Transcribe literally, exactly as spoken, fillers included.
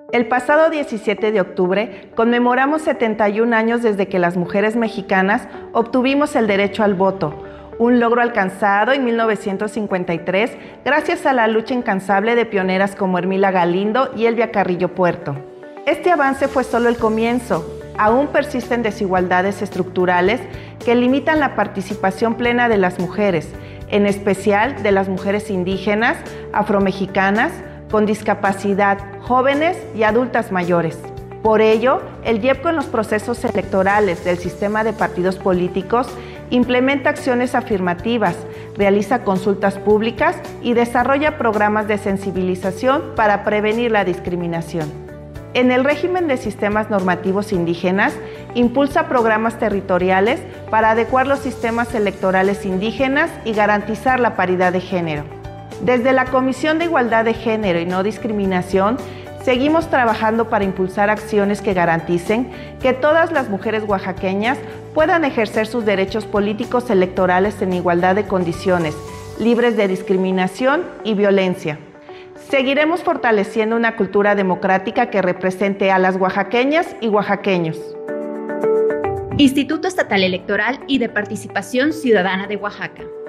El pasado diecisiete de octubre conmemoramos setenta y un años desde que las mujeres mexicanas obtuvimos el derecho al voto, un logro alcanzado en mil novecientos cincuenta y tres gracias a la lucha incansable de pioneras como Ermila Galindo y Elvia Carrillo Puerto. Este avance fue solo el comienzo. Aún persisten desigualdades estructurales que limitan la participación plena de las mujeres, en especial de las mujeres indígenas, afromexicanas, con discapacidad, jóvenes y adultas mayores. Por ello, el I E P C O en los procesos electorales del sistema de partidos políticos implementa acciones afirmativas, realiza consultas públicas y desarrolla programas de sensibilización para prevenir la discriminación. En el régimen de sistemas normativos indígenas, impulsa programas territoriales para adecuar los sistemas electorales indígenas y garantizar la paridad de género. Desde la Comisión de Igualdad de Género y No Discriminación, seguimos trabajando para impulsar acciones que garanticen que todas las mujeres oaxaqueñas puedan ejercer sus derechos políticos electorales en igualdad de condiciones, libres de discriminación y violencia. Seguiremos fortaleciendo una cultura democrática que represente a las oaxaqueñas y oaxaqueños. Instituto Estatal Electoral y de Participación Ciudadana de Oaxaca.